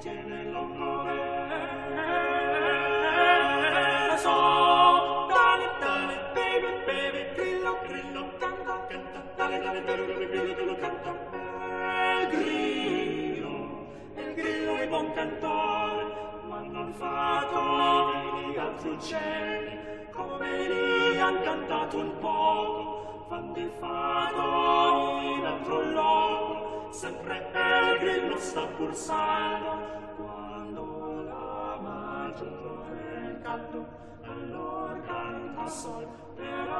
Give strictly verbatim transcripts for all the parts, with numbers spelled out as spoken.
tiene il lungo verso. Dale, dale, baby, baby, grillo, grillo, canta, canta, dale, dale, dale, dale, grillo, grillo, canta. Il grillo, il grillo è buon cantore, ma non fa come gli altri uccelli, come li han cantato un poco, fan di fado in altro loco, sempre il grillo sta pulsando, quando la maggiore è il caldo, allora canta sol per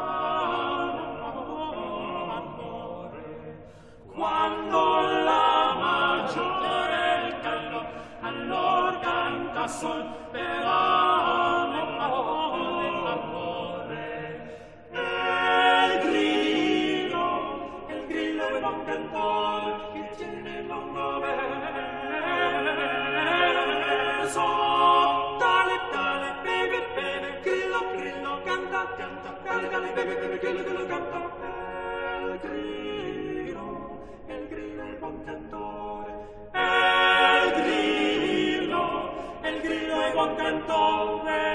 amore. Quando la maggiore è il caldo, allora canta sol per amore. E il grillo, il grillo è buon cantore, che tiene il lungo verso. Dale, dale, baby, baby, grillo, grillo, canta, canta, dale, dale, baby, baby, grillo, grillo, canta. Il grillo, il grillo è buon cantore, e il grillo, il grillo è buon cantore.